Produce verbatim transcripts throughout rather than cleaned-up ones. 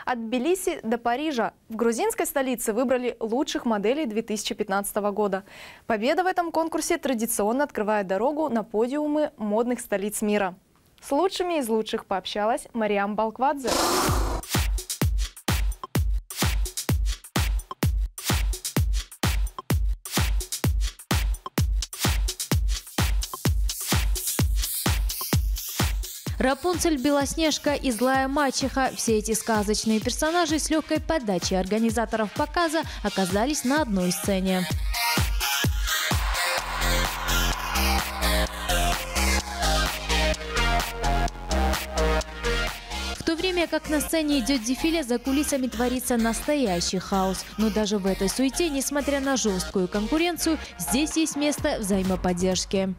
От Тбилиси до Парижа в грузинской столице выбрали лучших моделей две тысячи пятнадцатого года. Победа в этом конкурсе традиционно открывает дорогу на подиумы модных столиц мира. С лучшими из лучших пообщалась Мариам Балквадзе. Рапунцель, Белоснежка и Злая мачеха – все эти сказочные персонажи с легкой подачей организаторов показа оказались на одной сцене. В то время как на сцене идет дефиле, за кулисами творится настоящий хаос. Но даже в этой суете, несмотря на жесткую конкуренцию, здесь есть место взаимоподдержки.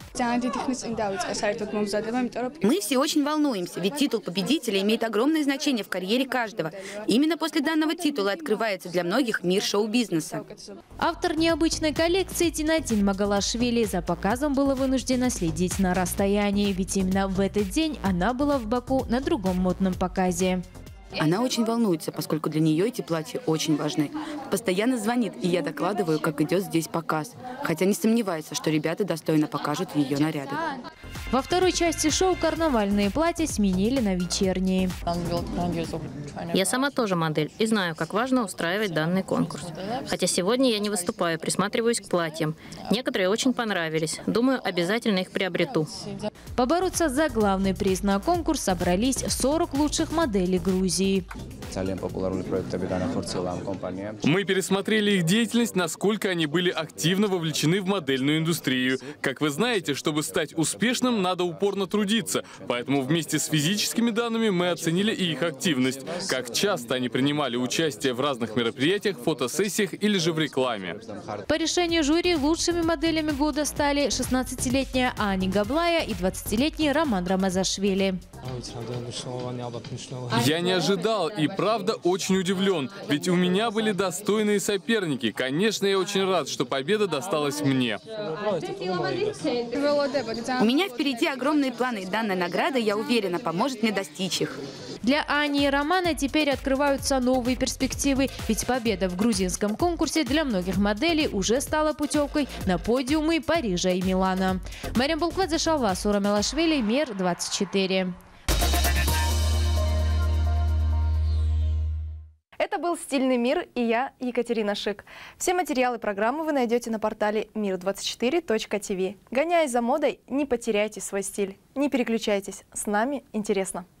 Мы все очень волнуемся, ведь титул победителя имеет огромное значение в карьере каждого. Именно после данного титула открывается для многих мир шоу-бизнеса. Автор необычной коллекции Тинатин Магалашвили за показом была вынуждена следить на расстоянии, ведь именно в этот день она была в Баку на другом модном показе. Она очень волнуется, поскольку для нее эти платья очень важны. Постоянно звонит, и я докладываю, как идет здесь показ. Хотя не сомневается, что ребята достойно покажут ее наряды. Во второй части шоу карнавальные платья сменили на вечерние. Я сама тоже модель и знаю, как важно устраивать данный конкурс. Хотя сегодня я не выступаю, присматриваюсь к платьям. Некоторые очень понравились. Думаю, обязательно их приобрету. Побороться за главный приз на конкурс собрались сорок лучших моделей Грузии. Мы пересмотрели их деятельность, насколько они были активно вовлечены в модельную индустрию. Как вы знаете, чтобы стать успешным, надо упорно трудиться. Поэтому вместе с физическими данными мы оценили и их активность. Как часто они принимали участие в разных мероприятиях, фотосессиях или же в рекламе. По решению жюри лучшими моделями года стали шестнадцатилетняя Ани Габлая и двадцатилетний Роман Рамазашвили. Я не ожидал и правда очень удивлен, ведь у меня были достойные соперники. Конечно, я очень рад, что победа досталась мне. У меня впереди огромные планы, и данная награда, я уверена, поможет мне достичь их. Для Ани и Романа теперь открываются новые перспективы, ведь победа в грузинском конкурсе для многих моделей уже стала путевкой на подиумы Парижа и Милана. Мариам Балквадзе, Шалва Сурамелашвили, Мир двадцать четыре. Это был «Стильный мир» и я, Екатерина Шик. Все материалы программы вы найдете на портале мир двадцать четыре точка ти ви. Гоняясь за модой, не потеряйте свой стиль. Не переключайтесь, с нами интересно.